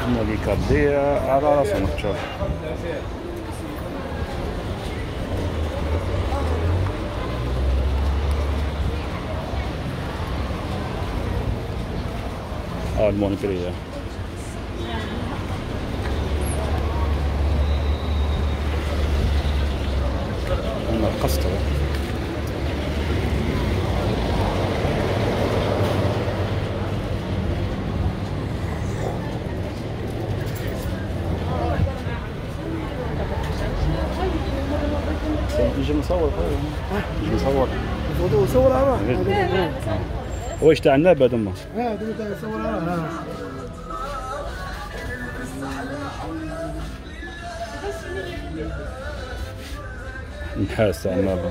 ملكة دي على راسهم تشوف. المونبرية هنا القسطرة. نجي نصور نجي نصور صور واش تاع الناب هذوما؟ هذوما تاع صور نحاس تاع الناب.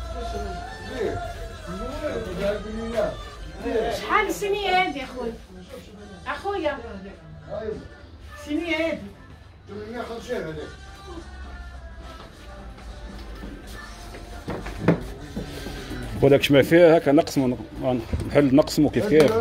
شحال السنية هادي اخويا؟ اخويا السنية هادي 850 هذاك. وداك ما فيه هكا نقسمو نحل نقسمو كيف كيف.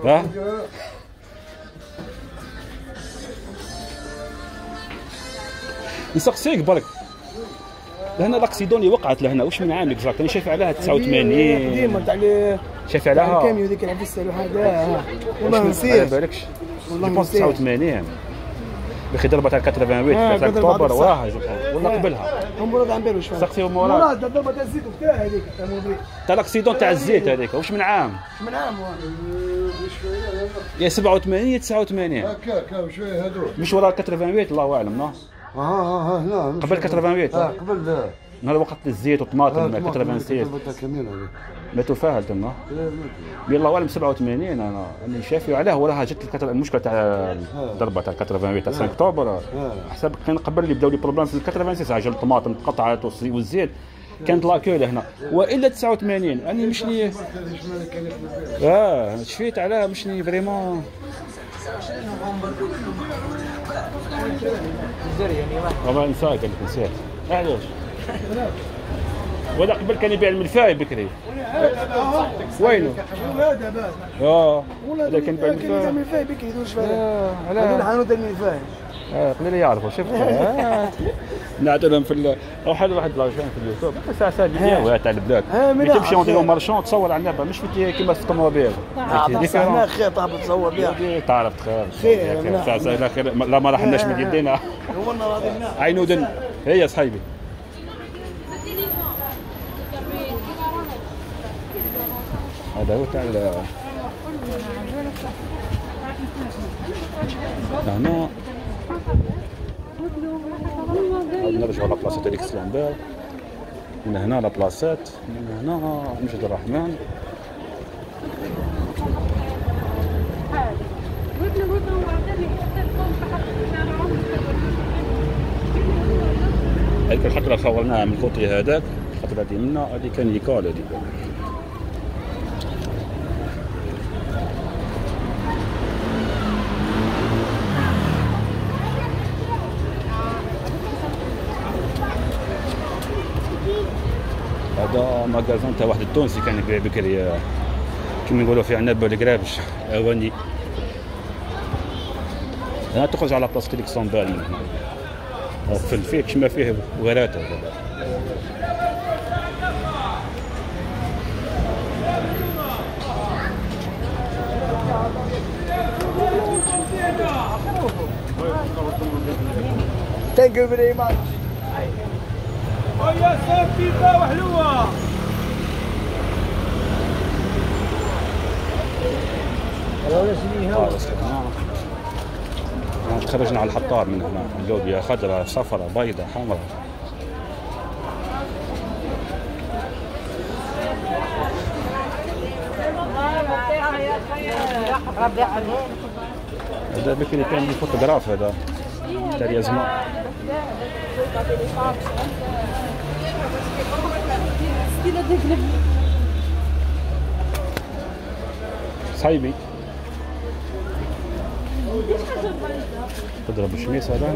نسقسيك برك لهنا لاكسيدوني وقعت لهنا واش من عام اكزاكت؟ انا شايف عليها 89 ديما تاع اللي شايف عليها الكاميو ذيك العفسه الوحده. والله نسيت ما بالكش والله 89 بخي ضربه تاع 88 في اكتوبر ولا قبلها هم مراد عم بالو شويه سقسيو مراد ضربه تاع الزيت وكاع هذيك تاع الاكسيدون تاع الزيت هذيك واش من عام؟ من عام يا 87 يا 89 هكاك شويه هذوك مش ورا 88 الله اعلم. لا لا قبل 88 قبل لا نهار وقت الزيت والطماطم 86 ماتوا فيها تما الله اعلم. 87 انا شايفه عليه وراها جت المشكله تاع الضربه تاع 88 تاع 5 اكتوبر. حسب كان قبل اللي بداو لي بروبليم في 86 عجل الطماطم تقطعت والزيت كانت لاكول هنا والا 89 اني مشني شفيت عليها مشني فريمون والله نساك قال لك نسيت علاش ولا قبل كان يبيع الملفاي بكري وينه؟ هذا كان يبيع الملفاي بكري دوش فيها هذول حانوت الملفاي قليل يعرفوا شفت نعطيهم في او حل واحد لاشين في اليوتيوب ساعه فيديو تاع البلاد تمشي اون مارشون تصور على النبه مش كيما في الطوموبيل هنا خير تعرف تصور بها تعرف خير ساعه خير لا ما راحناش من يدينا عين ودن هي صحيبي. هذا هو تاع هنا نرجعوا لبلاصة اليكس لامبير. من هنا لبلاصات من هنا مجد الرحمن. هذيك الخطرة صورناها من الكوطي هذاك الخطرة هذه منا هذه كان يكال هذيك. هذا ماغازان تاع واحد التونسي كان يبيع بكري كيما نقولوا في عنب الكرابش اواني. هنا تخرج على بلاصه الكسندال من هنا في الفيك كما فيه ورات هذا. Thank you very much. يا ساتيفا وحلوه. تخرجنا على الحطار من هنا اللوبيا خضراء صفراء بيضاء حمراء. هذا بكري كان فوتوغراف هذا تاع يزمع. صايبي تضرب الشميس هذا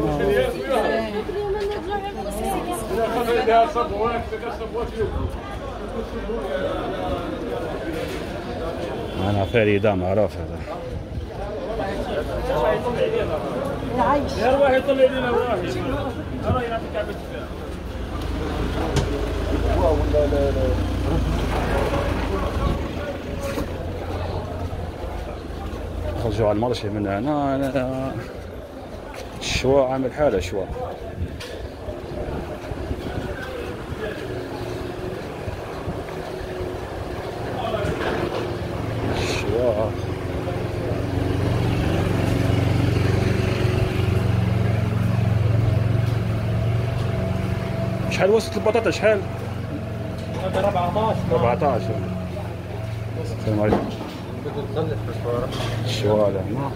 انا فريده معروف هذا. عايش. يا رواحي طلع لنا واحد. أنا ينعطيك عبد الفاح. خرجوا على المرشي من هنا. الشواء عامل حالة شواء. الشواء شحال وصلت البطاطا شحال؟ 14 السلام عليكم. الشوارع هنا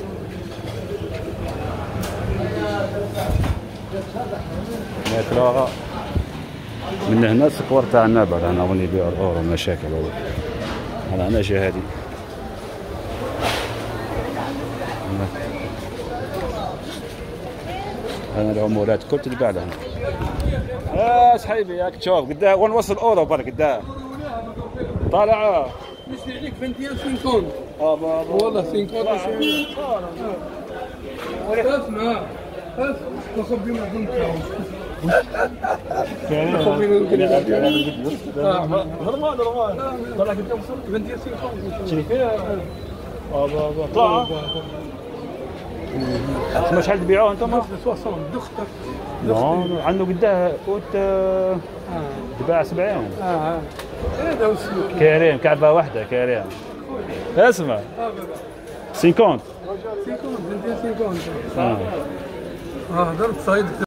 ماكلة من هنا السكوار تاع النابل. انا وين يبيعوا الاورو مشاكل. هنا جهة هادي هنا العمولات كل تتباع لهنا. صحيبي ياك تشوف قداه وين وصل الاورو برك قداه طالع. مش عليك 21 والله 50 اسمع نخبي ما كنت نورمال طلع قدام 21 شريفيه. طلع ما شحال تبيعوه انتم؟ 60 دختك. لا عنده قداه قوت تباع 70. هذا هو السلوك. كريم كعبه واحده كريم. اسمع 50 50 ضربت صيد